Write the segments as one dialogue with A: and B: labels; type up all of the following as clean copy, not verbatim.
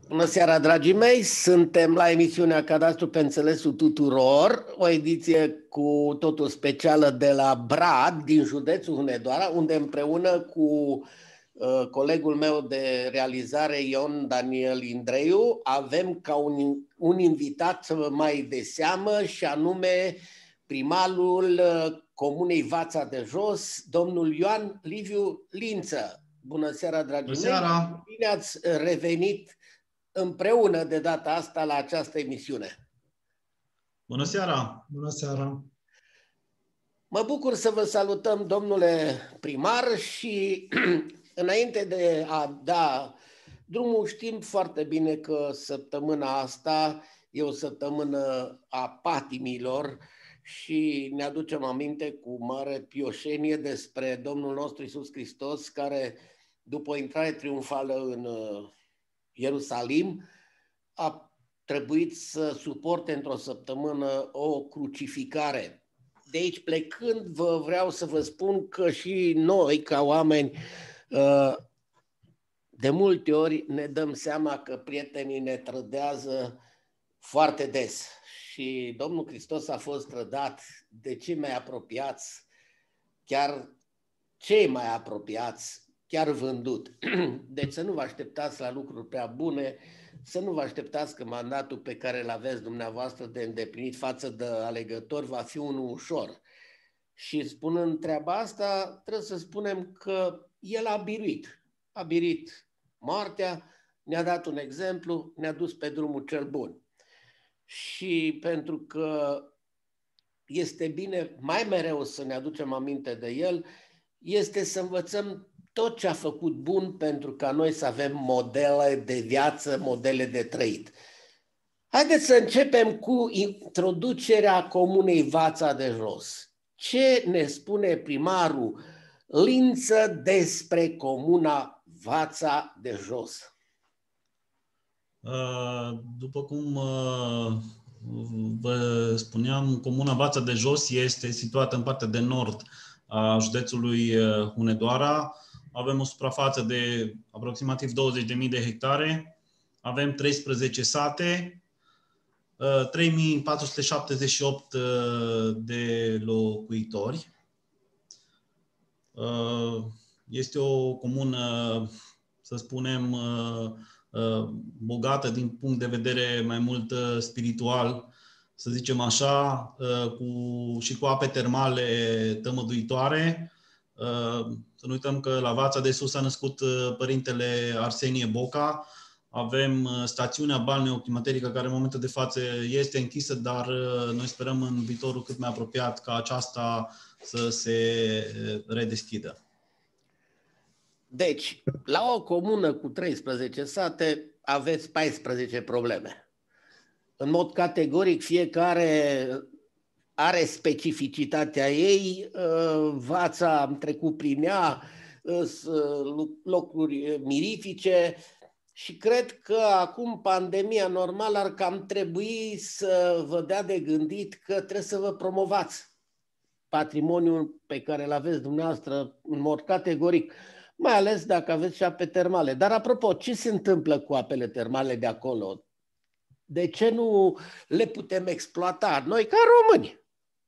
A: Bună seara, dragii mei! Suntem la emisiunea Cadastru pe înțelesul tuturor, o ediție cu totul specială de la Brad, din județul Hunedoara, unde împreună cu colegul meu de realizare, Ion Daniel Indreiu, avem ca un invitat mai de seamă, și anume primarul Comunei Vața de Jos, domnul Ioan Liviu Lință. Bună seara, dragii
B: mei!
A: Bună seara! Bine ați revenit împreună de data asta la această emisiune.
B: Bună seara! Bună seara!
A: Mă bucur să vă salutăm, domnule primar, și înainte de a da drumul, știm foarte bine că săptămâna asta e o săptămână a patimilor și ne aducem aminte cu mare pioșenie despre Domnul nostru Iisus Hristos, care, după o intrare triumfală în Ierusalim, a trebuit să suporte într-o săptămână o crucificare. De aici plecând, vreau să vă spun că și noi, ca oameni, de multe ori ne dăm seama că prietenii ne trădează foarte des. Și Domnul Hristos a fost trădat de cei mai apropiați, chiar cei mai apropiați, chiar vândut. Deci să nu vă așteptați la lucruri prea bune, să nu vă așteptați că mandatul pe care îl aveți dumneavoastră de îndeplinit față de alegători va fi unul ușor. Și spunând treaba asta, trebuie să spunem că el a biruit moartea, ne-a dat un exemplu, ne-a dus pe drumul cel bun. Și pentru că este bine mai mereu să ne aducem aminte de el, este să învățăm tot ce a făcut bun pentru ca noi să avem modele de viață, modele de trăit. Haideți să începem cu introducerea Comunei Vața de Jos. Ce ne spune primarul Lință despre Comuna Vața de Jos?
B: După cum vă spuneam, Comuna Vața de Jos este situată în partea de nord a județului Hunedoara. Avem o suprafață de aproximativ 20.000 de hectare. Avem 13 sate, 3.478 de locuitori. Este o comună, să spunem, bogată din punct de vedere mai mult spiritual, să zicem așa, și cu ape termale tămăduitoare. Să nu uităm că la Vața de Sus a născut părintele Arsenie Boca. Avem stațiunea balneoclimaterică, care în momentul de față este închisă, dar noi sperăm în viitorul cât mai apropiat ca aceasta să se redeschidă.
A: Deci, la o comună cu 13 sate aveți 14 probleme. În mod categoric, fiecare are specificitatea ei. Vața, am trecut prin ea, locuri mirifice, și cred că acum pandemia normală ar cam trebui să vă dea de gândit că trebuie să vă promovați patrimoniul pe care îl aveți dumneavoastră în mod categoric, mai ales dacă aveți și ape termale. Dar apropo, ce se întâmplă cu apele termale de acolo? De ce nu le putem exploata noi ca români?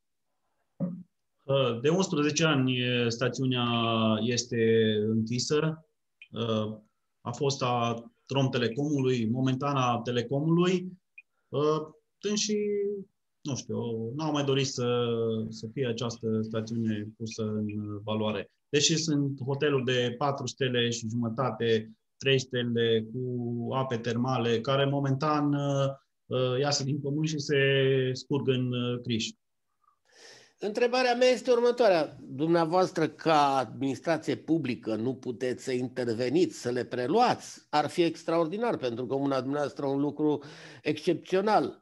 B: De 11 ani stațiunea este închisă. A fost a Trom Telecomului, momentan a Telecomului. Și, nu știu, n-au mai dorit să fie această stațiune pusă în valoare. Deși sunt hoteluri de 4 stele și jumătate, 3 stele cu ape termale, care momentan iasă din pământ și se scurg în Criș.
A: Întrebarea mea este următoarea. Dumneavoastră, ca administrație publică, nu puteți să interveniți, să le preluați? Ar fi extraordinar pentru comuna dumneavoastră, un lucru excepțional.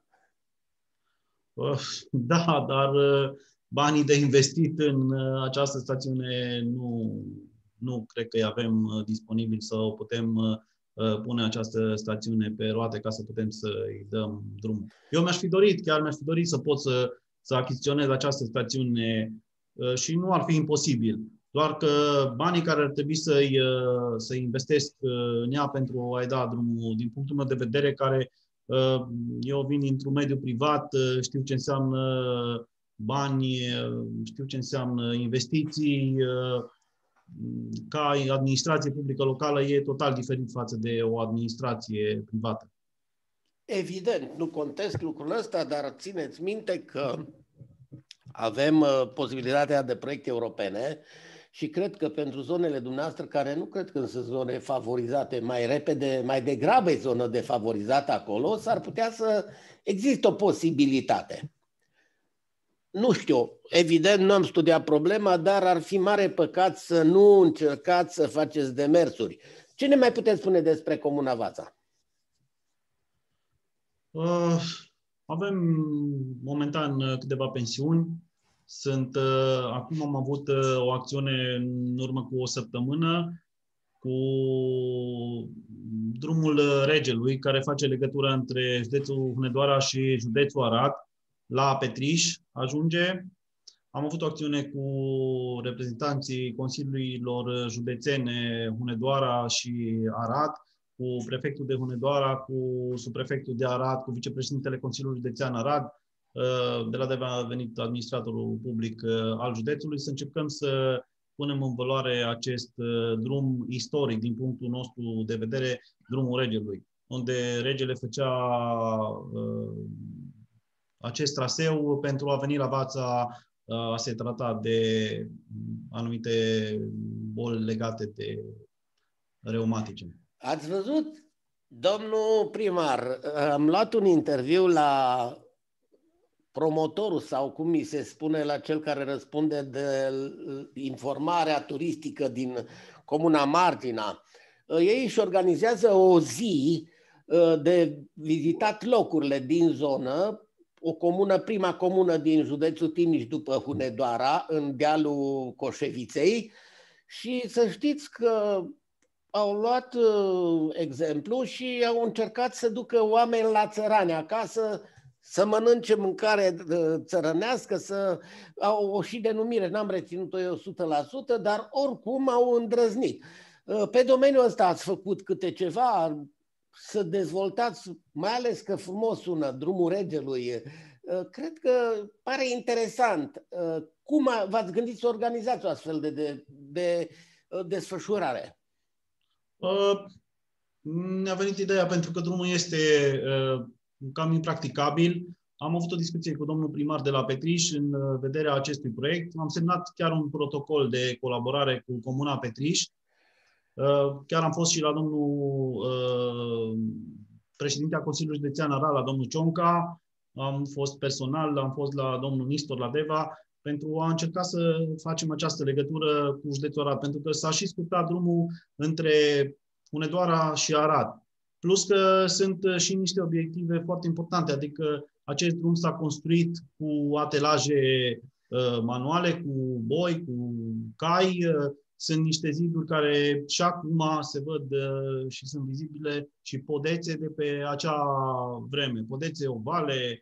B: Da, dar banii de investit în această stațiune nu cred că îi avem disponibil să o putem pune această stațiune pe roate ca să putem să-i dăm drumul. Eu mi-aș fi dorit să pot să achiziționez această stațiune și nu ar fi imposibil. Doar că banii care ar trebui să investesc în ea pentru a-i da drumul, din punctul meu de vedere, care eu vin dintr-un mediu privat, știu ce înseamnă bani, știu ce înseamnă investiții, ca administrație publică locală e total diferit față de o administrație privată.
A: Evident, nu contest lucrul ăsta, dar țineți minte că avem posibilitatea de proiecte europene și cred că pentru zonele dumneavoastră, care nu cred că sunt zone favorizate, mai repede, mai degrabă e zonă defavorizată acolo, s-ar putea să existe o posibilitate. Nu știu, evident nu am studiat problema, dar ar fi mare păcat să nu încercați să faceți demersuri. Ce ne mai puteți spune despre Comuna Vața?
B: Avem momentan câteva pensiuni. Acum am avut o acțiune în urmă cu o săptămână cu drumul Regelui, care face legătura între județul Hunedoara și județul Arad, la Petriș ajunge. Am avut o acțiune cu reprezentanții Consiliilor Județene Hunedoara și Arad, cu prefectul de Hunedoara, cu subprefectul de Arad, cu vicepreședintele Consiliului Județean Arad. De la DEVA a venit administratorul public al județului, să încercăm să punem în valoare acest drum istoric, din punctul nostru de vedere, drumul Regelui, unde regele făcea acest traseu pentru a veni la Vața a se trata de anumite boli legate de reumatice.
A: Ați văzut, domnul primar, am luat un interviu la promotorul sau cum mi se spune, la cel care răspunde de informarea turistică din Comuna Margina. Ei își organizează o zi de vizitat locurile din zonă, o comună, prima comună din județul Timiș după Hunedoara, în dealul Coșeviței, și să știți că au luat exemplu și au încercat să ducă oameni la țărani acasă, să mănânce mâncare țărănească, să au o și denumire, n-am reținut-o eu 100%, dar oricum au îndrăznit. Pe domeniul ăsta ați făcut câte ceva, să dezvoltați, mai ales că frumos sună, drumul Regelui. Cred că pare interesant. Cum v-ați gândit să organizați o astfel de desfășurare?
B: Ne-a venit ideea pentru că drumul este cam impracticabil. Am avut o discuție cu domnul primar de la Petriș în vederea acestui proiect. Am semnat chiar un protocol de colaborare cu Comuna Petriș. Chiar am fost și la domnul președinte al Consiliului Județean Arad, la domnul Cionca. Am fost personal, am fost la domnul Nistor, la DEVA, pentru a încerca să facem această legătură cu județul Arad, pentru că s-a și scurtat drumul între Hunedoara și Arad. Plus că sunt și niște obiective foarte importante, adică acest drum s-a construit cu atelaje manuale, cu boi, cu cai. Sunt niște ziduri care și acum se văd și sunt vizibile și podețe de pe acea vreme. Podețe ovale,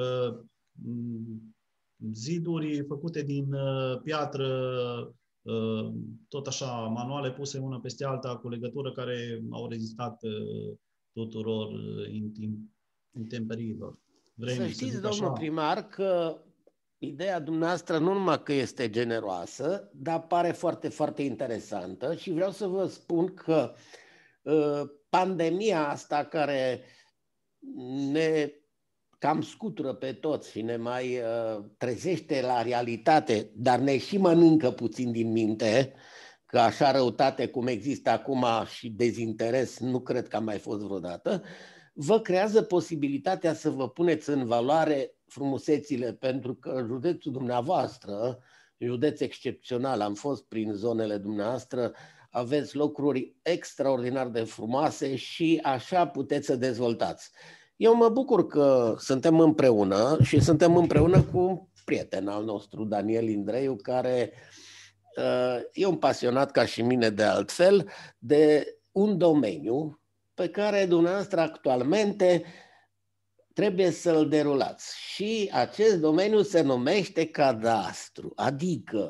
B: ziduri făcute din piatră, tot așa, manuale puse una peste alta, cu legătură, care au rezistat tuturor intemperiilor.
A: Să știți, domnul primar, că ideea dumneavoastră nu numai că este generoasă, dar pare foarte, foarte interesantă și vreau să vă spun că pandemia asta care ne cam scutură pe toți și ne mai trezește la realitate, dar ne și mănâncă puțin din minte, că așa răutate cum există acum și dezinteres nu cred că a mai fost vreodată, vă creează posibilitatea să vă puneți în valoare frumusețile, pentru că județul dumneavoastră, județ excepțional, am fost prin zonele dumneavoastră, aveți locuri extraordinar de frumoase și așa puteți să dezvoltați. Eu mă bucur că suntem împreună și suntem împreună cu un prieten al nostru, Daniel Indreiu, care e un pasionat ca și mine de altfel de un domeniu pe care dumneavoastră actualmente trebuie să-l derulați. Și acest domeniu se numește cadastru, adică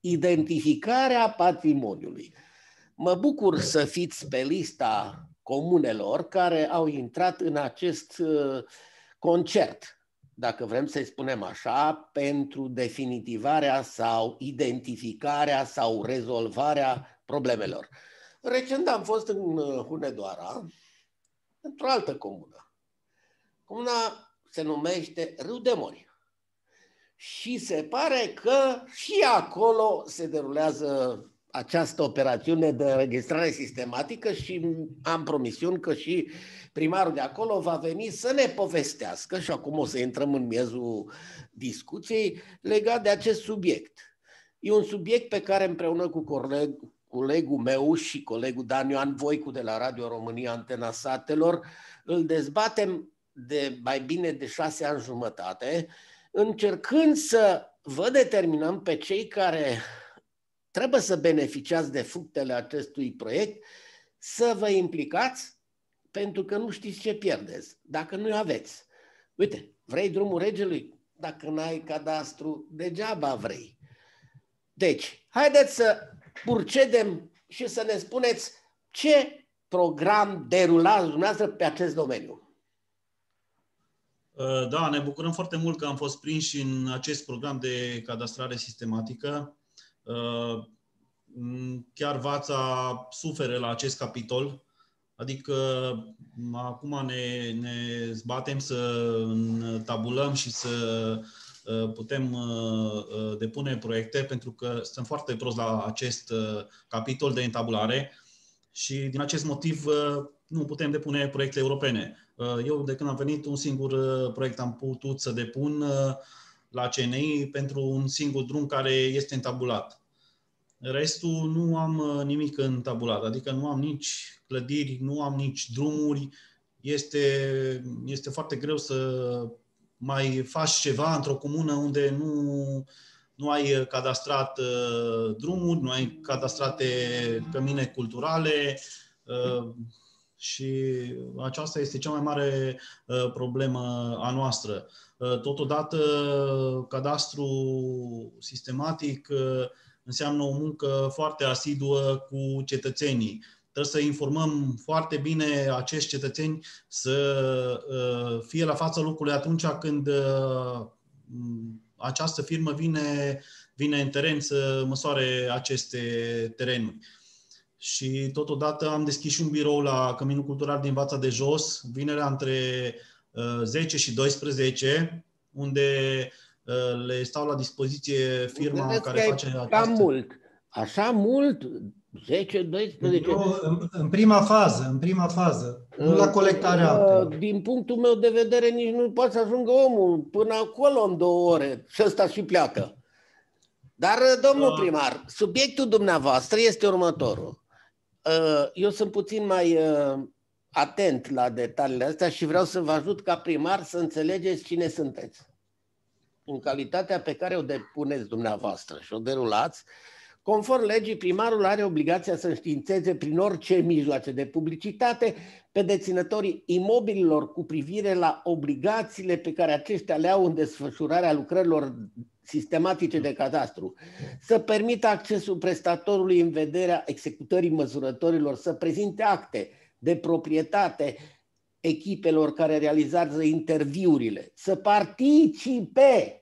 A: identificarea patrimoniului. Mă bucur să fiți pe lista comunelor care au intrat în acest concert, dacă vrem să-i spunem așa, pentru definitivarea sau identificarea sau rezolvarea problemelor. Recent am fost în Hunedoara, într-o altă comună. Comuna se numește Râu de Mori. Și se pare că și acolo se derulează această operațiune de înregistrare sistematică și am promisiuni că și primarul de acolo va veni să ne povestească, și acum o să intrăm în miezul discuției, legat de acest subiect. E un subiect pe care împreună cu colegul meu și colegul Dan Ioan Voicu de la Radio România Antena Satelor îl dezbatem de mai bine de 6 ani jumătate, încercând să vă determinăm pe cei care trebuie să beneficiați de fructele acestui proiect să vă implicați, pentru că nu știți ce pierdeți dacă nu aveți. Uite, vrei drumul regelui? Dacă n-ai cadastru, degeaba vrei. Deci, haideți să procedem și să ne spuneți ce program derulați dumneavoastră pe acest domeniu.
B: Da, ne bucurăm foarte mult că am fost prinși în acest program de cadastrare sistematică. Chiar Vața suferă la acest capitol, adică acum ne zbatem să tabulăm și să putem depune proiecte, pentru că suntem foarte prost la acest capitol de întabulare și din acest motiv nu putem depune proiecte europene. Eu, de când am venit, un singur proiect am putut să depun la CNI pentru un singur drum care este întabulat. Restul nu am nimic întabulat, adică nu am nici clădiri, nu am nici drumuri. Este foarte greu să mai faci ceva într-o comună unde nu ai cadastrat drumuri, nu ai cadastrate cămine culturale, și aceasta este cea mai mare problemă a noastră. Totodată, cadastru sistematic înseamnă o muncă foarte asiduă cu cetățenii. Trebuie să informăm foarte bine acești cetățeni să fie la fața locului atunci când această firmă vine în teren să măsoare aceste terenuri. Și totodată am deschis și un birou la Căminul Cultural din Vața de Jos, vinerea între 10 și 12, unde le stau la dispoziție firma care face această...
A: Cam mult. Așa mult? 10-12?
C: În prima fază, nu la colectarea actelor.
A: Din punctul meu de vedere, nici nu poate să ajungă omul până acolo în 2 ore și ăsta și pleacă. Dar, domnul primar, subiectul dumneavoastră este următorul. Eu sunt puțin mai atent la detaliile astea și vreau să vă ajut ca primar să înțelegeți cine sunteți. În calitatea pe care o depuneți dumneavoastră și o derulați, conform legii, primarul are obligația să înștiințeze prin orice mijloace de publicitate pe deținătorii imobililor cu privire la obligațiile pe care aceștia le au în desfășurarea lucrărilor sistematice de cadastru, să permită accesul prestatorului în vederea executării măsurătorilor, să prezinte acte de proprietate echipelor care realizează interviurile, să participe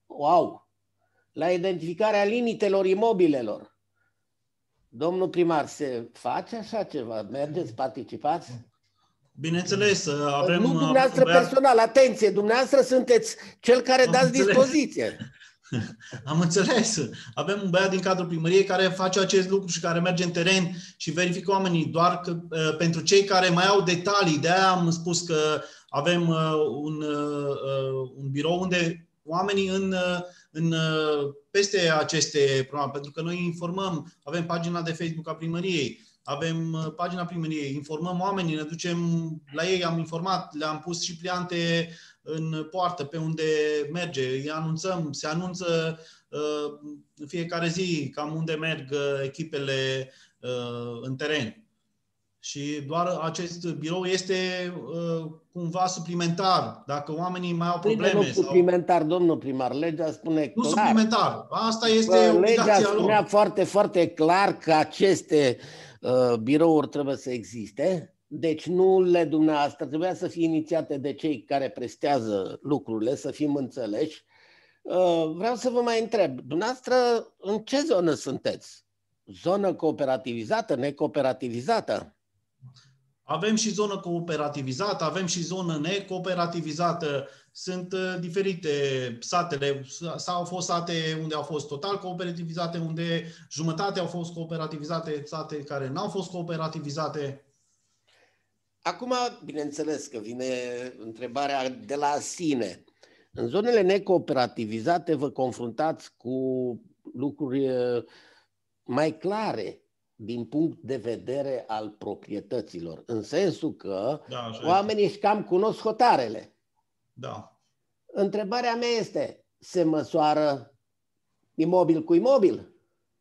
A: la identificarea limitelor imobilelor. Domnul primar, se face așa ceva? Mergeți, participați?
B: Bineînțeles, avem...
A: Nu dumneavoastră personal, atenție, dumneavoastră sunteți cel care dați dispoziție.
B: Am înțeles. Avem un băiat din cadrul primăriei care face acest lucru și care merge în teren și verifică oamenii. Doar că pentru cei care mai au detalii, de-aia am spus că avem un birou unde oamenii peste aceste programe, pentru că noi informăm, avem pagina de Facebook a primăriei, avem pagina primăriei, informăm oamenii, ne ducem la ei, am informat, le-am pus și pliante în poartă pe unde merge, îi anunțăm, se anunță în fiecare zi cam unde merg echipele în teren. Și doar acest birou este cumva suplimentar. Dacă oamenii mai au probleme...
A: Nu suplimentar, domnul primar. Legea spune clar.
B: Nu suplimentar. Asta este obligația
A: legea spunea
B: lor.
A: foarte, foarte clar că aceste birouri trebuie să existe. Deci nu le dumneavoastră. Trebuia să fie inițiate de cei care prestează lucrurile, să fim înțeleși. Vreau să vă mai întreb. Dumneavoastră, în ce zonă sunteți? Zonă cooperativizată, necooperativizată?
B: Avem și zonă cooperativizată, avem și zonă necooperativizată. Sunt diferite satele. Au fost sate unde au fost total cooperativizate, unde jumătate au fost cooperativizate, sate care n-au fost cooperativizate.
A: Acum, bineînțeles că vine întrebarea de la sine. În zonele necooperativizate vă confruntați cu lucruri mai clare din punct de vedere al proprietăților, în sensul că oamenii își cam cunosc hotarele.
B: Da.
A: Întrebarea mea este, se măsoară imobil cu imobil?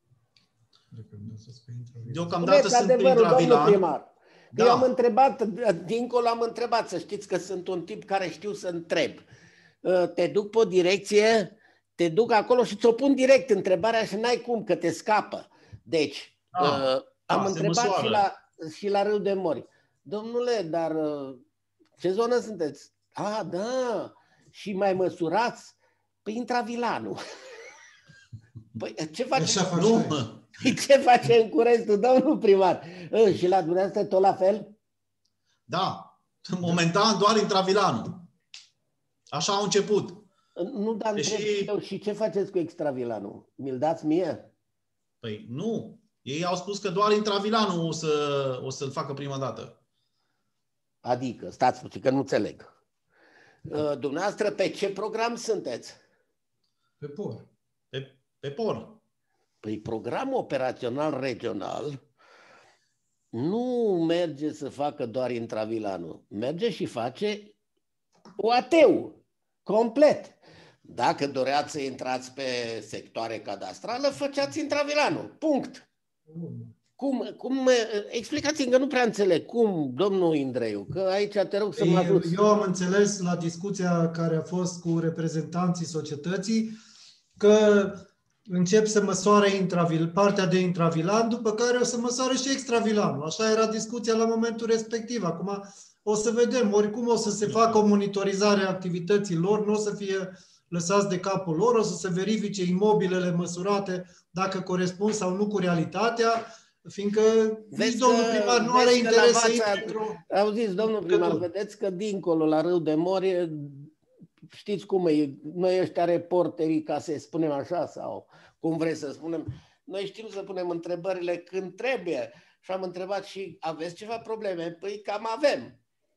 B: Deocamdată sunt pe intravilan.
A: Da. Eu am întrebat, dincolo am întrebat, să știți că sunt un tip care știu să întreb. Te duc pe o direcție, te duc acolo și ți-o pun direct întrebarea și n-ai cum, că te scapă. Deci, am întrebat și la Râu de Mori. Domnule, dar ce zonă sunteți? Da, și mai măsurați? Păi intravilanul. Păi ce face? Ce face în Curețtul, domnul primar? Și la dumneavoastră tot la fel?
B: Da, momentan doar intravilanul. Așa au început.
A: Nu, dar întreb și ce faceți cu extravilanul? Mi-l dați mie?
B: Păi nu. Ei au spus că doar intravilanul o să-l facă prima dată.
A: Adică, stați puțin, că nu înțeleg. Dumneavoastră, pe ce program sunteți?
C: Pe POR.
B: Pe POR.
A: Păi programul operațional regional nu merge să facă doar intravilanul. Merge și face UAT-ul complet. Dacă doreați să intrați pe sectoare cadastrală, făceați intravilanul. Punct. Cum explicați-mi că nu prea înțeleg. Cum, domnul Indreiu? Că aici te rog să mă ajuți.
C: Eu am înțeles la discuția care a fost cu reprezentanții societății că încep să măsoare partea de intravilan, după care o să măsoare și extravilanul. Așa era discuția la momentul respectiv. Acum o să vedem. Oricum o să se facă o monitorizare a activității lor, nu o să fie lăsați de capul lor, o să se verifice imobilele măsurate dacă corespund sau nu cu realitatea, fiindcă nici domnul primar nu are interes să intre într-o...
A: Auziți, domnul primar, vedeți că dincolo, la Râu de Mori, știți cum e, noi ăștia reporterii, ca să spunem așa, sau cum vreți să spunem, noi știm să punem întrebările când trebuie. Și am întrebat și aveți ceva probleme? Păi cam avem.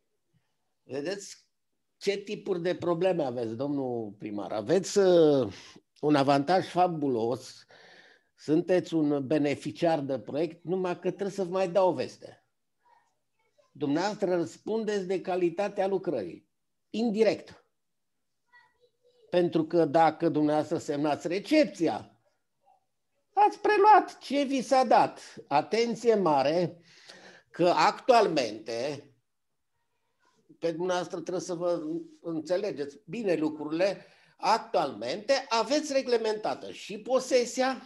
A: Vedeți ce tipuri de probleme aveți, domnul primar? Aveți un avantaj fabulos, sunteți un beneficiar de proiect, numai că trebuie să vă mai dau o veste. Dumneavoastră răspundeți de calitatea lucrării, indirect. Pentru că dacă dumneavoastră semnați recepția, ați preluat ce vi s-a dat. Atenție mare că actualmente, pe dumneavoastră trebuie să vă înțelegeți bine lucrurile, actualmente aveți reglementată și posesia,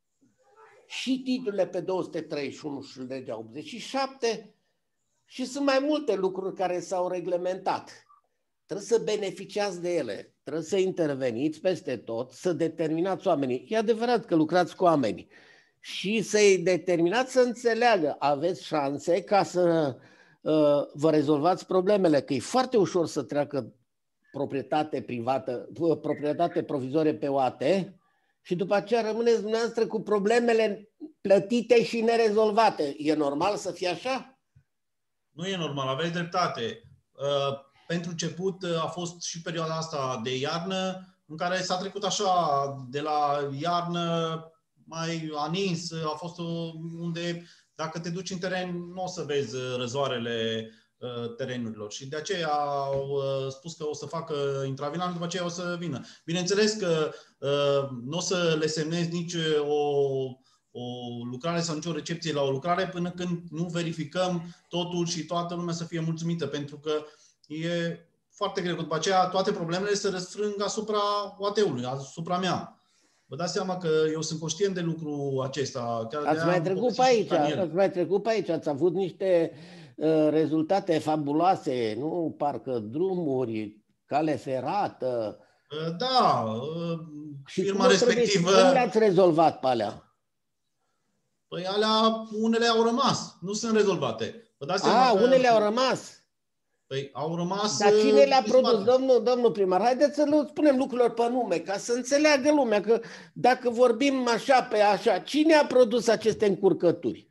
A: și titlurile pe 231 și legea 87 și sunt mai multe lucruri care s-au reglementat. Trebuie să beneficiați de ele, trebuie să interveniți peste tot, să determinați oamenii. E adevărat că lucrați cu oamenii și să-i determinați să înțeleagă. Aveți șanse ca să vă rezolvați problemele, că e foarte ușor să treacă proprietate privată, proprietate provizorie pe OAT și după aceea rămâneți dumneavoastră cu problemele plătite și nerezolvate. E normal să fie așa?
B: Nu e normal, aveți dreptate. Pentru început a fost și perioada asta de iarnă, în care s-a trecut așa, de la iarnă mai anins, a fost unde dacă te duci în teren nu o să vezi răzoarele terenurilor și de aceea au spus că o să facă intravilan, după aceea o să vină. Bineînțeles că nu o să le semnezi nici o lucrare sau nicio recepție la o lucrare până când nu verificăm totul și toată lumea să fie mulțumită, pentru că e foarte greu. După aceea toate problemele se răsfrâng asupra OAT-ului, asupra mea. Vă dați seama că eu sunt conștient de lucrul acesta. Chiar
A: Ați mai trecut pe aici, ați avut niște rezultate fabuloase, nu? Parcă drumuri, cale ferată.
B: Da,
A: și
B: firma respectivă...
A: Cum le-ați rezolvat pe alea?
B: Păi alea, unele au rămas, nu sunt rezolvate. Vă dați seama că...
A: unele au rămas.
B: Păi au rămas...
A: Dar cine le-a produs, domnul primar? Haideți să le spunem lucrurilor pe nume, ca să înțeleagă lumea că dacă vorbim așa pe așa, cine a produs aceste încurcături?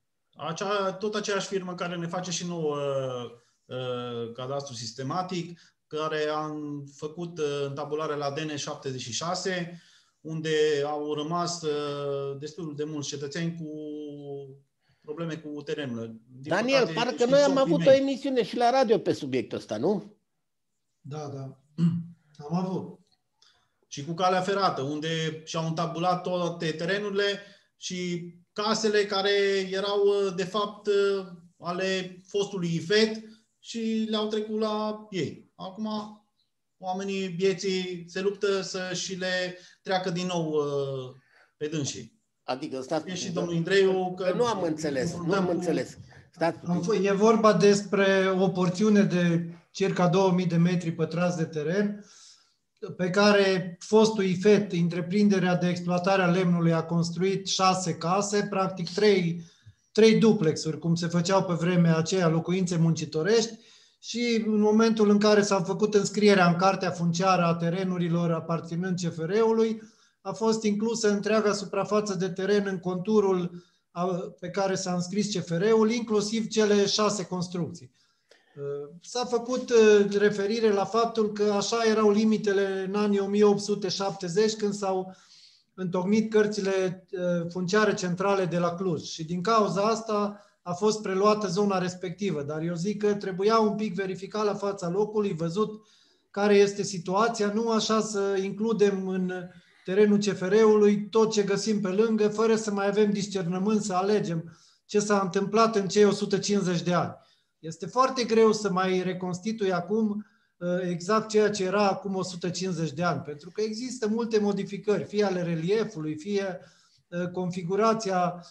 B: Tot aceeași firmă care ne face și nouă cadastru sistematic, care am făcut întabulare la DN76, unde au rămas destul de mulți cetățeni cu probleme cu terenul.
A: Daniel, parcă noi am avut o emisiune și la radio pe subiectul ăsta, nu?
C: Da, da. Am avut.
B: Și cu calea ferată, unde și-au întabulat toate terenurile și casele care erau, de fapt, ale fostului IFET și le-au trecut la ei. Acum, oamenii vieții se luptă să și le treacă din nou pe dânsii.
A: Adică, stați...
B: Și domnul Indreiu...
A: Că nu am înțeles.
C: E vorba despre o porțiune de circa 2000 de metri pătrați de teren pe care fostul IFET, întreprinderea de exploatare a lemnului, a construit 6 case, practic 3 duplexuri, cum se făceau pe vremea aceea, locuințe muncitorești, și în momentul în care s-a făcut înscrierea în cartea funciară a terenurilor aparținând CFR-ului, a fost inclusă întreaga suprafață de teren în conturul pe care s-a înscris CFR-ul, inclusiv cele 6 construcții. S-a făcut referire la faptul că așa erau limitele în anii 1870, când s-au întocmit cărțile funciare centrale de la Cluj. Și din cauza asta a fost preluată zona respectivă. Dar eu zic că trebuia un pic verificat la fața locului, văzut care este situația, nu așa să includem în terenul CFR-ului tot ce găsim pe lângă, fără să mai avem discernământ să alegem ce s-a întâmplat în cei 150 de ani. Este foarte greu să mai reconstitui acum exact ceea ce era acum 150 de ani, pentru că există multe modificări, fie ale reliefului, fie configurația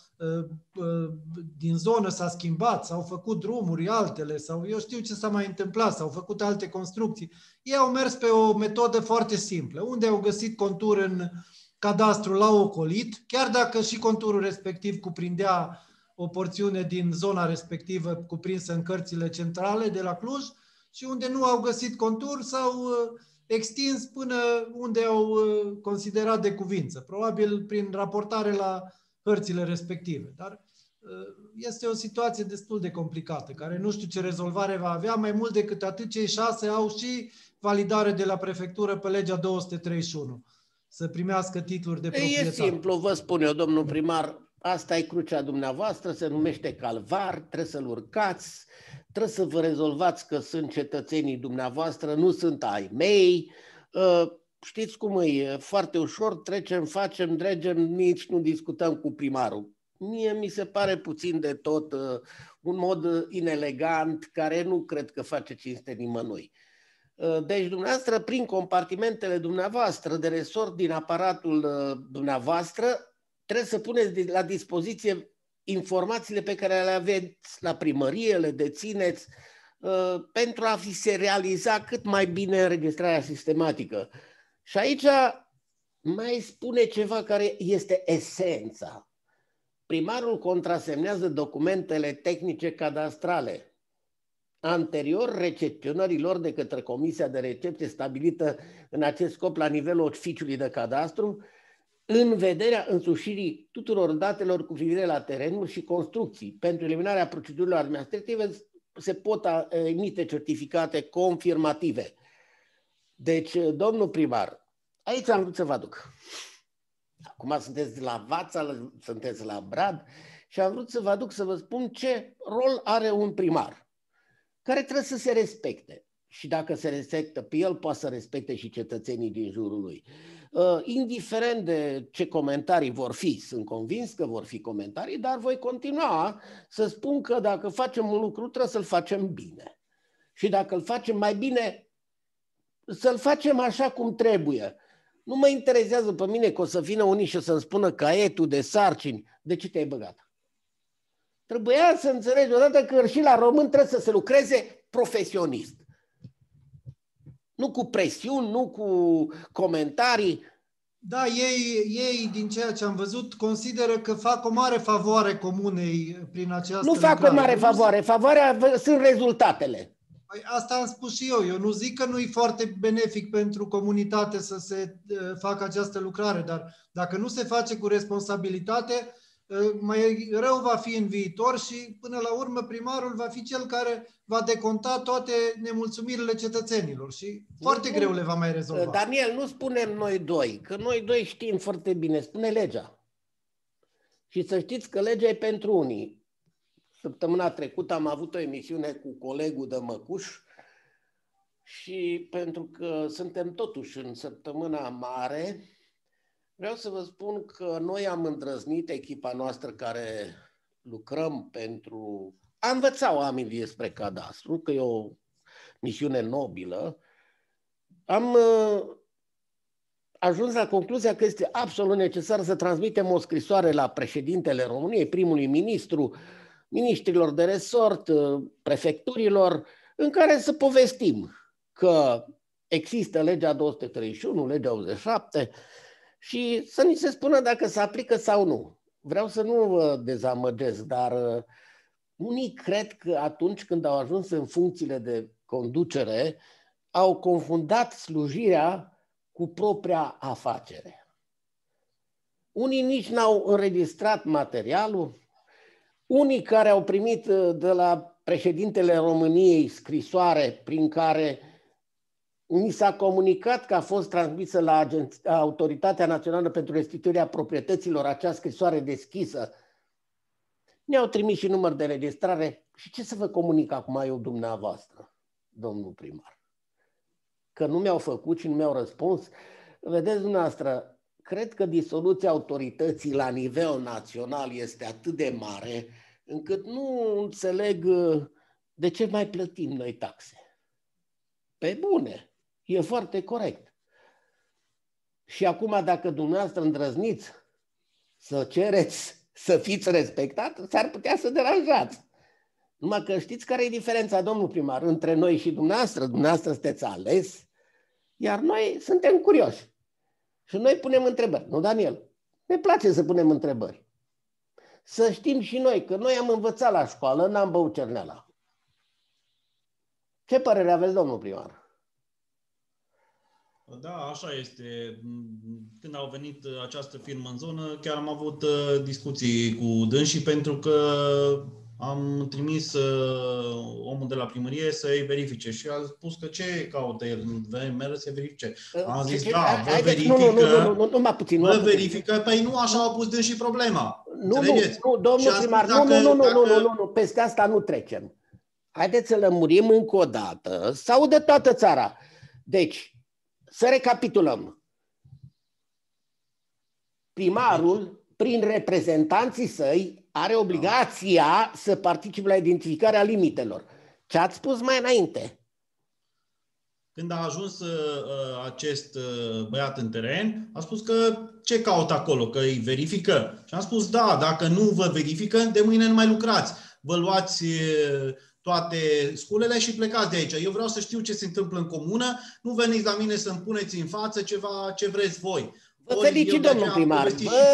C: din zonă s-a schimbat, s-au făcut drumuri altele, sau eu știu ce s-a mai întâmplat, s-au făcut alte construcții. Ei au mers pe o metodă foarte simplă, unde au găsit contur în cadastru la ocolit, chiar dacă și conturul respectiv cuprindea o porțiune din zona respectivă cuprinsă în cărțile centrale de la Cluj, și unde nu au găsit contur s-au extins până unde au considerat de cuvință, probabil prin raportare la hărțile respective. Dar este o situație destul de complicată, care nu știu ce rezolvare va avea. Mai mult decât atât, cei 6 au și validare de la prefectură pe legea 231, să primească titluri de proprietate.
A: E simplu, vă spun eu, domnul primar, asta e crucea dumneavoastră, se numește calvar, trebuie să-l urcați, trebuie să vă rezolvați că sunt cetățenii dumneavoastră, nu sunt ai mei. Știți cum e, foarte ușor, trecem, facem, dregem, nici nu discutăm cu primarul. Mie mi se pare puțin de tot un mod inelegant, care nu cred că face cinste nimănui. Deci dumneavoastră, prin compartimentele dumneavoastră de resort din aparatul dumneavoastră, trebuie să puneți la dispoziție informațiile pe care le aveți la primărie, le dețineți, pentru a se realiza cât mai bine înregistrarea sistematică. Și aici mai spune ceva care este esența. Primarul contrasemnează documentele tehnice cadastrale anterior recepționării lor de către Comisia de Recepție stabilită în acest scop la nivelul oficiului de cadastru, în vederea însușirii tuturor datelor cu privire la terenuri și construcții. Pentru eliminarea procedurilor administrative se pot emite certificate confirmative. Deci, domnul primar, aici am vrut să vă aduc. Acum sunteți la Vața, sunteți la Brad și am vrut să vă aduc să vă spun ce rol are un primar, care trebuie să se respecte. și dacă se respectă pe el, poate să respecte și cetățenii din jurul lui. Indiferent de ce comentarii vor fi, sunt convins că vor fi comentarii, dar voi continua să spun că dacă facem un lucru, trebuie să-l facem bine. Și dacă îl facem mai bine, să-l facem așa cum trebuie. Nu mă interesează pe mine că o să vină unii și să-mi spună caietul de sarcini. De ce te-ai băgat? Trebuia să înțelegi odată că și la român trebuie să se lucreze profesionist. Nu cu presiuni, nu cu comentarii.
C: Da, ei, din ceea ce am văzut, consideră că fac o mare favoare comunei prin această
A: Nu fac o mare favoare. Favoarea sunt rezultatele.
C: Păi asta am spus și eu. Eu nu zic că nu e foarte benefic pentru comunitate să se facă această lucrare, dar dacă nu se face cu responsabilitate, mai rău va fi în viitor și până la urmă primarul va fi cel care va deconta toate nemulțumirile cetățenilor și foarte greu le va mai rezolva.
A: Daniel, nu spunem noi doi, că noi doi știm foarte bine, spune legea. Și să știți că legea e pentru unii. Săptămâna trecută am avut o emisiune cu colegul de Măcuș și pentru că suntem totuși în săptămâna mare, vreau să vă spun că noi am îndrăznit, echipa noastră care lucrăm pentru a învăța oamenii despre cadastru, că e o misiune nobilă. Am ajuns la concluzia că este absolut necesar să transmitem o scrisoare la președintele României, primului ministru, miniștrilor de resort, prefecturilor, în care să povestim că există legea 231, legea 87 și să ni se spună dacă se aplică sau nu. Vreau să nu vă dezamăgesc, dar unii cred că atunci când au ajuns în funcțiile de conducere, au confundat slujirea cu propria afacere. Unii nici n-au înregistrat materialul, unii care au primit de la președintele României scrisoare prin care ni s-a comunicat că a fost transmisă la Autoritatea Națională pentru Restituirea Proprietăților acea scrisoare deschisă, ne-au trimis și număr de registrare. Și ce să vă comunic acum eu dumneavoastră, domnul primar? Că nu mi-au făcut și nu mi-au răspuns? Vedeți dumneavoastră, cred că disoluția autorității la nivel național este atât de mare încât nu înțeleg de ce mai plătim noi taxe. Pe bune, e foarte corect. Și acum dacă dumneavoastră îndrăzniți să cereți să fiți respectat, s-ar putea să deranjați. Numai că știți care e diferența, domnul primar, între noi și dumneavoastră? Dumneavoastră sunteți ales, iar noi suntem curioși. Și noi punem întrebări. Nu, Daniel? Ne place să punem întrebări. Să știm și noi că noi am învățat la școală, n-am băut cerneala. Ce părere aveți, domnul primar?
B: Da, așa este. Când au venit această firmă în zonă, chiar am avut discuții cu dânsii pentru că am trimis omul de la primărie să-i verifice și a spus că ce caută el, mereu să verifice. Am zis, da, vă verifică,
A: nu, mai puțin.
B: Vă verifică, păi nu așa au pus dânsii problema.
A: Nu, domnul primar, nu, peste asta nu trecem. Haideți să lămurim încă o dată, să audă toată țara. Deci, să recapitulăm. Primarul, prin reprezentanții săi, are obligația să participe la identificarea limitelor. Ce ați spus mai înainte?
B: Când a ajuns acest băiat în teren, a spus că ce caută acolo, că îi verifică. Și am spus, da, dacă nu vă verifică, de mâine nu mai lucrați. Vă luați toate sculele și plecați de aici. Eu vreau să știu ce se întâmplă în comună, nu veniți la mine să-mi puneți în față ceva ce vreți voi.
A: Vă felicit, domnul primar,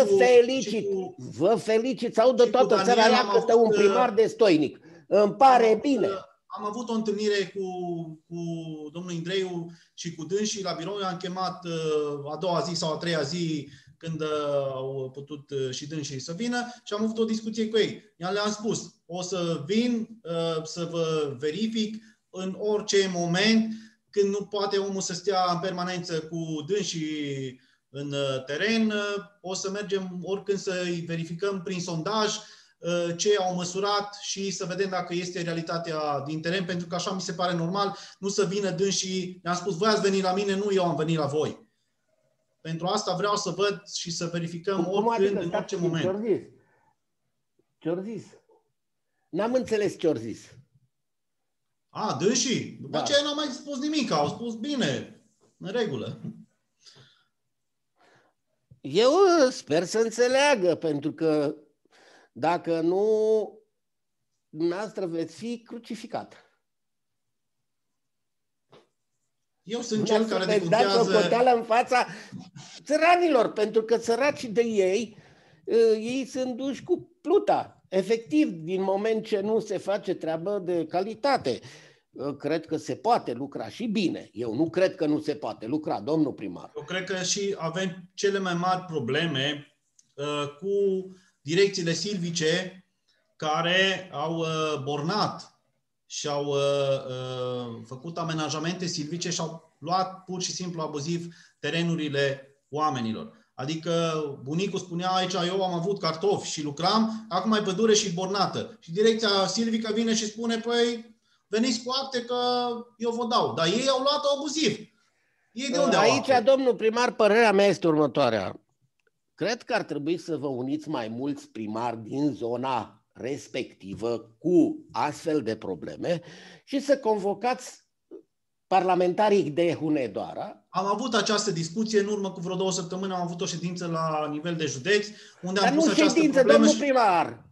A: vă felicit, să audă toată țara aia că este un primar destoinic. Îmi pare bine.
B: Am avut o întâlnire cu domnul Indreiu și cu dânsii la birou. Am chemat a doua zi sau a treia zi când au putut și dânsii să vină și am avut o discuție cu ei. Le-am spus, o să vin să vă verific în orice moment, când nu poate omul să stea în permanență cu dânsii în teren, o să mergem oricând să-i verificăm prin sondaj. ce au măsurat și să vedem dacă este realitatea din teren, pentru că așa mi se pare normal, nu să vină dânsii, ne-am spus, voi ați venit la mine, nu eu am venit la voi. Pentru asta vreau să văd și să verificăm oricând, în orice moment.
A: Ce-or zis? N-am înțeles ce-or zis.
B: Dânsii? După aceea n-am mai spus nimic, au spus bine, în regulă.
A: Eu sper să înțeleagă, pentru că dacă nu, dumneavoastră veți fi crucificat.
B: Eu sunt cel care decontează...
A: Dați o coteală în fața țăranilor, pentru că săracii de ei sunt duși cu pluta. Efectiv, din moment ce nu se face treabă de calitate. Cred că se poate lucra și bine. Eu nu cred că nu se poate lucra, domnul primar.
B: Eu cred că și avem cele mai mari probleme cu direcțiile silvice care au bornat și au făcut amenajamente silvice și au luat pur și simplu abuziv terenurile oamenilor. Adică bunicul spunea aici, eu am avut cartofi și lucram, acum e pădure și bornată. Și direcția silvică vine și spune, păi, veniți cu acte că eu vă dau. Dar ei au luat-o abuziv. Ei de unde
A: aici, au domnul primar, părerea mea este următoarea. Cred că ar trebui să vă uniți mai mulți primari din zona respectivă cu astfel de probleme și să convocați parlamentarii de Hunedoara.
B: Am avut această discuție în urmă cu vreo 2 săptămâni, am avut o ședință la nivel de județ, unde am pus această
A: ședință,
B: problemă.
A: Domnul primar.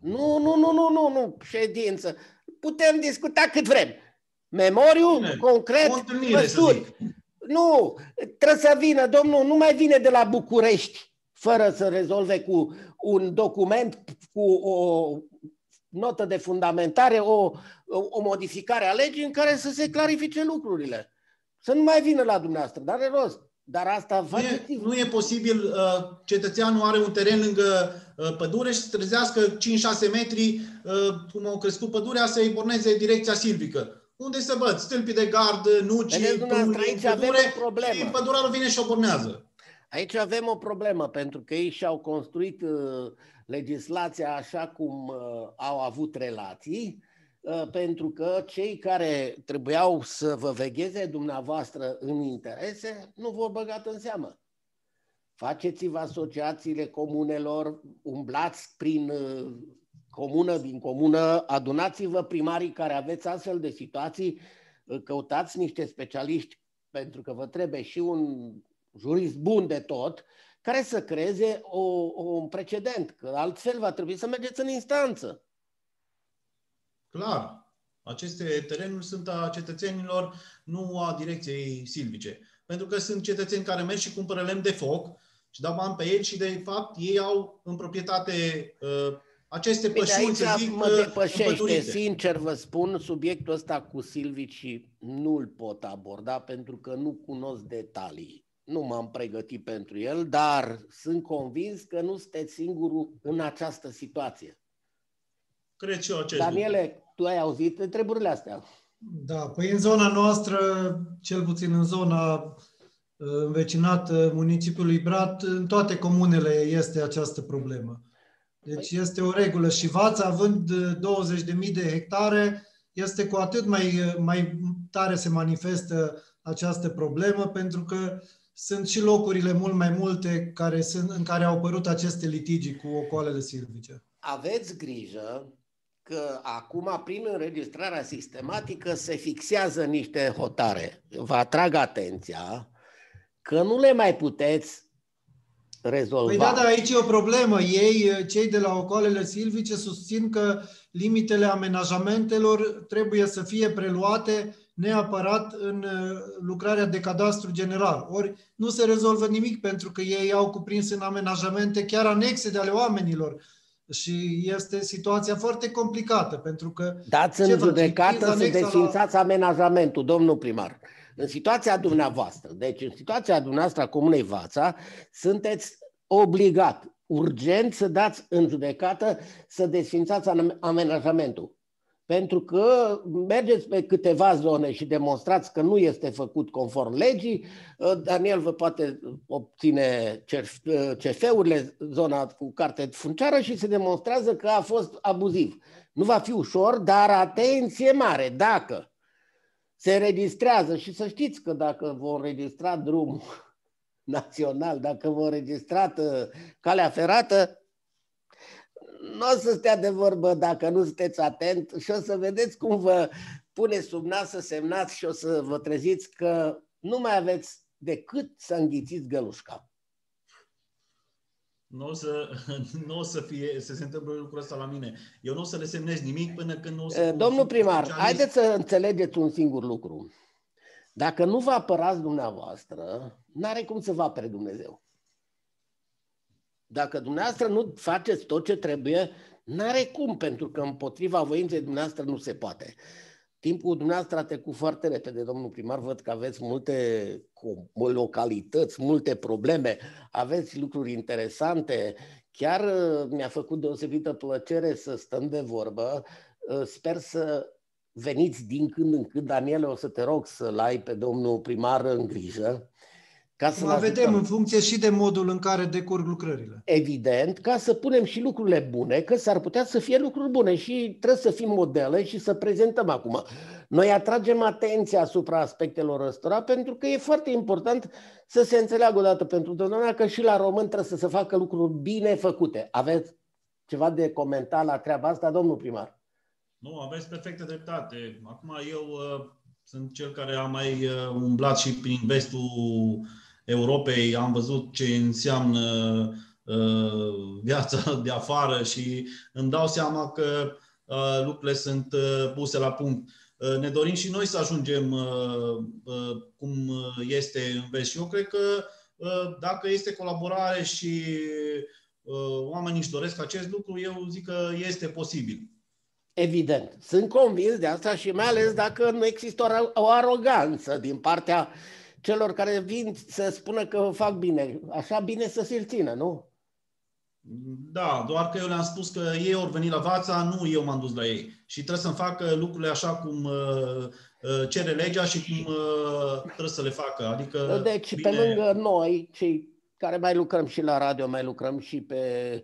A: Nu, ședință. Putem discuta cât vrem. Memoriu, concret, măsuri. Nu, trebuie să vină, domnul, nu mai vine de la București fără să rezolve cu un document, cu o notă de fundamentare, o modificare a legii în care să se clarifice lucrurile. Să nu mai vină la dumneavoastră, dar are rost. Dar asta
B: nu e posibil, cetățeanul are un teren lângă pădure și să trezească 5-6 metri, cum au crescut pădurea, să-i borneze direcția silvică. Unde se văd? Stâlpii de gard, nuci,
A: aici avem o problemă.
B: Și pădurarul vine și o bornează.
A: Aici avem o problemă, pentru că ei și-au construit legislația așa cum au avut relații, pentru că cei care trebuiau să vă vegheze dumneavoastră în interese nu v-au băgat în seamă. Faceți-vă asociațiile comunelor, umblați prin comună din comună, adunați-vă primarii care aveți astfel de situații, căutați niște specialiști, pentru că vă trebuie și un jurist bun de tot, care să creeze un precedent, că altfel va trebui să mergeți în instanță.
B: Clar. Aceste terenuri sunt a cetățenilor, nu a direcției silvice. Pentru că sunt cetățeni care merg și cumpără lemn de foc și dau bani pe ei și, de fapt, ei au în proprietate aceste pășuni, să zic,
A: mă depășește. Sincer vă spun, subiectul ăsta cu silvicii nu-l pot aborda pentru că nu cunosc detalii. Nu m-am pregătit pentru el, dar sunt convins că nu sunteți singurul în această situație.
B: Cred și eu acest
A: Daniele,
B: lucru.
A: tu ai auzit de treburile astea?
C: Da, păi în zona noastră, cel puțin în zona învecinată municipiului Brat, în toate comunele este această problemă. Deci este o regulă și Vața, având 20.000 de hectare, este cu atât mai tare se manifestă această problemă, pentru că sunt și locurile mult mai multe în care au apărut aceste litigii cu ocoalele silvice.
A: Aveți grijă că acum, prin înregistrarea sistematică, se fixează niște hotare. Vă atrag atenția că nu le mai puteți rezolva.
C: Păi da, dar aici e o problemă. Ei, cei de la ocoalele silvice, susțin că limitele amenajamentelor trebuie să fie preluate neapărat în lucrarea de cadastru general. Ori nu se rezolvă nimic pentru că ei au cuprins în amenajamente chiar anexe de ale oamenilor. Și este situația foarte complicată, pentru că...
A: Dați în judecată să desfințați amenajamentul, domnul primar. În situația dumneavoastră, deci în situația dumneavoastră a Comunei Vața, sunteți obligat, urgent, să dați în judecată să desfințați amenajamentul. Pentru că mergeți pe câteva zone și demonstrați că nu este făcut conform legii, Daniel vă poate obține CF-urile, zona cu carte funciară și se demonstrează că a fost abuziv. Nu va fi ușor, dar atenție mare, dacă se înregistrează și să știți că dacă vor înregistra drumul național, dacă vor înregistra calea ferată, nu o să stea de vorbă dacă nu sunteți atent și o să vedeți cum vă pune sub nas să semnați și o să vă treziți că nu mai aveți decât să înghițiți gălușca.
B: Nu o să se întâmple lucrul ăsta la mine. Eu nu o să le semnez nimic până când nu o să...
A: Domnul primar, haideți să înțelegeți un singur lucru. Dacă nu vă apărați dumneavoastră, n-are cum să vă apere Dumnezeu. Dacă dumneavoastră nu faceți tot ce trebuie, n-are cum, pentru că împotriva voinței dumneavoastră nu se poate. Timpul dumneavoastră a trecut foarte repede, domnul primar, văd că aveți multe localități, multe probleme, aveți lucruri interesante. Chiar mi-a făcut deosebită plăcere să stăm de vorbă. Sper să veniți din când în când, Daniele, o să te rog să-l ai pe domnul primar în grijă.
C: Vedem în funcție și de modul în care decurg lucrările.
A: Evident, ca să punem și lucrurile bune, că s-ar putea să fie lucruri bune și trebuie să fim modele și să prezentăm acum. Noi atragem atenția asupra aspectelor ăstora pentru că e foarte important să se înțeleagă odată pentru totdeauna că și la român trebuie să se facă lucruri bine făcute. Aveți ceva de comentat la treaba asta, domnul primar?
B: Nu, aveți perfectă dreptate. Acum eu sunt cel care a mai umblat și prin vestul Europei, am văzut ce înseamnă viața de afară și îmi dau seama că lucrurile sunt puse la punct. Ne dorim și noi să ajungem cum este în vest. Și eu cred că dacă este colaborare și oamenii își doresc acest lucru, eu zic că este posibil.
A: Evident. Sunt convins de asta și mai ales dacă nu există o aroganță din partea celor care vin să spună că fac bine. Așa bine să se țină, nu?
B: Da, doar că eu le-am spus că ei au venit la Vața, nu eu m-am dus la ei. Și trebuie să-mi facă lucrurile așa cum cere legea și cum trebuie să le facă. Adică,
A: deci, bine... pe lângă noi, cei care mai lucrăm și la radio, mai lucrăm și pe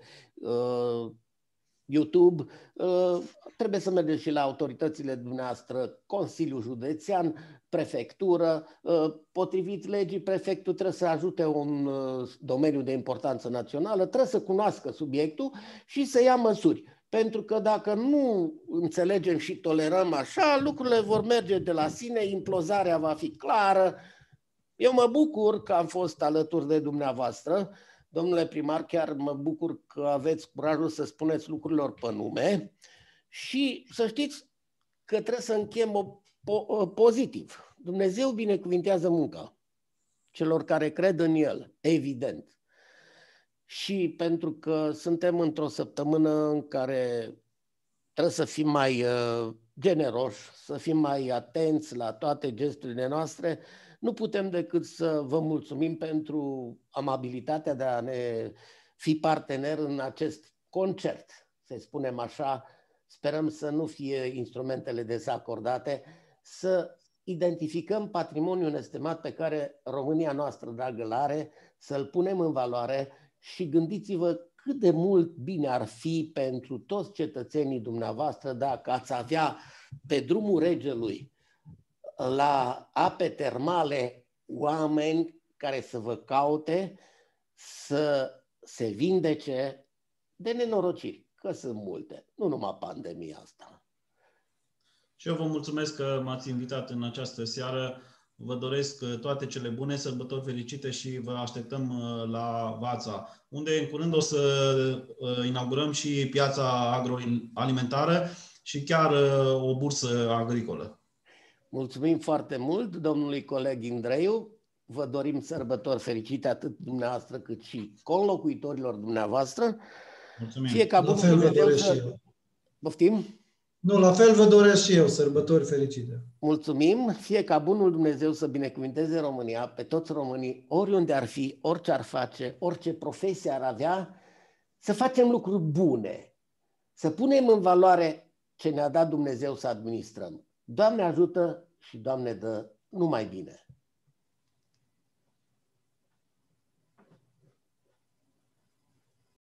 A: YouTube, trebuie să mergem și la autoritățile dumneavoastră, Consiliul Județean, Prefectură. Potrivit legii, prefectul trebuie să ajute un domeniu de importanță națională, trebuie să cunoască subiectul și să ia măsuri. Pentru că dacă nu înțelegem și tolerăm așa, lucrurile vor merge de la sine, implozarea va fi clară. Eu mă bucur că am fost alături de dumneavoastră. Domnule primar, chiar mă bucur că aveți curajul să spuneți lucrurilor pe nume și să știți că trebuie să încheiem pozitiv. Dumnezeu binecuvintează munca celor care cred în El, evident. Și pentru că suntem într-o săptămână în care trebuie să fim mai generoși, să fim mai atenți la toate gesturile noastre, nu putem decât să vă mulțumim pentru amabilitatea de a ne fi partener în acest concert, să spunem așa. Sperăm să nu fie instrumentele dezacordate, să identificăm patrimoniul nestimat pe care România noastră dragă l-are, să-l punem în valoare și gândiți-vă cât de mult bine ar fi pentru toți cetățenii dumneavoastră dacă ați avea pe drumul Regelui la ape termale oameni care să vă caute, să se vindece de nenorociri, că sunt multe, nu numai pandemia asta.
B: Și eu vă mulțumesc că m-ați invitat în această seară. Vă doresc toate cele bune, sărbători fericite și vă așteptăm la Vața, unde în curând o să inaugurăm și piața agroalimentară și chiar o bursă agricolă.
A: Mulțumim foarte mult domnului coleg Indreiu. Vă dorim sărbători fericite atât dumneavoastră cât și conlocuitorilor dumneavoastră.
B: Mulțumim.
A: Fie ca bunul Dumnezeu să... Poftim?
C: Nu, la fel vă doresc și eu sărbători fericite.
A: Mulțumim. Fie ca bunul Dumnezeu să binecuvinteze România, pe toți românii, oriunde ar fi, orice ar face, orice profesie ar avea, să facem lucruri bune, să punem în valoare ce ne-a dat Dumnezeu să administrăm. Doamne ajută și Doamne dă numai bine!